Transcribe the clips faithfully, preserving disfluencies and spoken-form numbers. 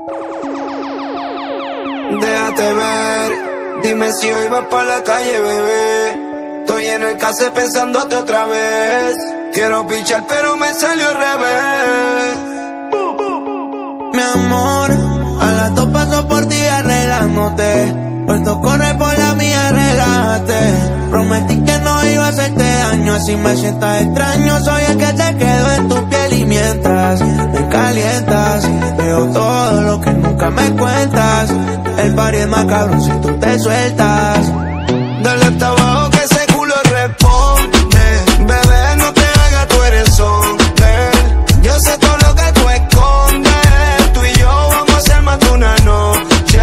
Déjate ver, dime si hoy vas pa' la calle, bebé. Estoy en el case pensándote otra vez. Quiero pichar pero me salió al revés. Mi amor, a las dos paso por ti arreglándote. Puesto corre por la mía, relájate. Prometí que no iba a hacerte daño, así me sientas extraño. Soy el que te quedo en tu piel y mientras me calientas, veo todo lo que nunca me cuentas. El party es más cabrón si tú te sueltas. Dale hasta abajo que ese culo responde. Bebé, no te hagas, tú eres hombre. Yo sé todo lo que tú escondes. Tú y yo vamos a hacer más de una noche.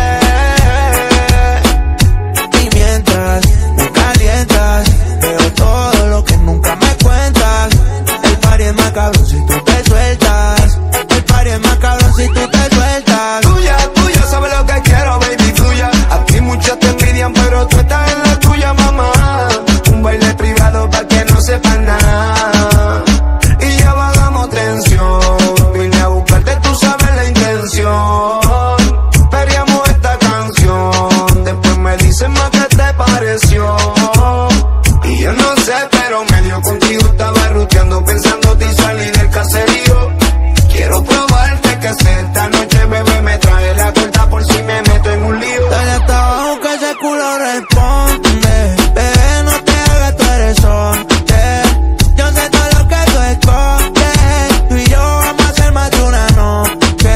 Y mientras me calientas, veo todo lo que nunca me cuentas. El party es más cabrón si tú te sueltas. El party es más cabrón si tú te sueltas. Tuya, tuya, sabes lo que quiero, baby, tuya. Aquí muchos te envidian, pero tú estás en la tuya, mamá. Un baile privado pa' que no sepan nada. Y ya bajamos tensión. Vine a buscarte, tú sabes la intención. Peleamos esta canción. Después me dicen más que te pareció. Y yo no sé, pero medio contigo estaba ruteando, pensándote y salí del caserío. Quiero probarte que sé esta noche, bebé, me trae la corta por si me meto en un lío. Dale hasta abajo que ese culo responde. Bebé, no te hagas, tú eres hombre. Yo sé todo lo que tú escondes. Tú y yo vamos a hacer más de una noche.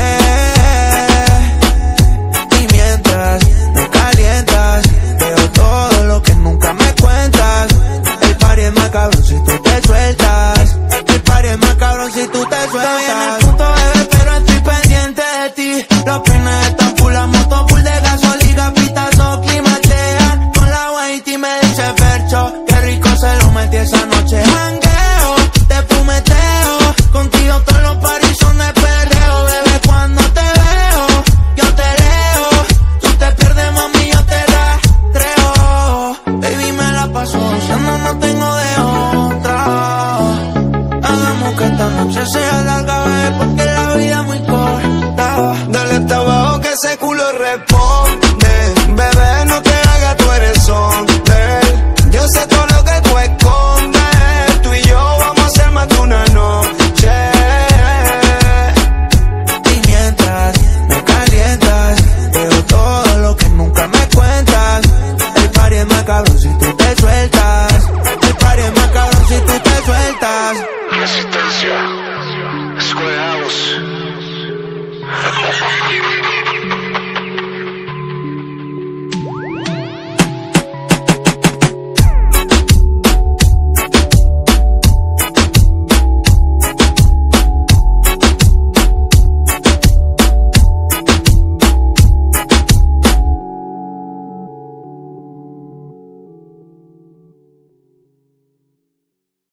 Y mientras me calientas, veo todo lo que nunca me cuentas. El party es más cabrón si tú te sueltas. El party es más cabrón si tú te sueltas. Estoy en el punto, bebé, pero estoy pendiente de ti. Los peines están full, la moto full de gasolina, pitazo, climatea. Con la Whitey me dice Fercho, qué rico se lo metí esa noche. Jangueo, te fumeteo, contigo todos los paris son de perreo. Bebé, cuando te veo, yo te leo. Tú te pierdes, mami, yo te rastreo. Baby, me la paso gozando, no tengo de otra. Hagamos que esta noche sea larga, bebé, porque la vida es muy corta. Dale hasta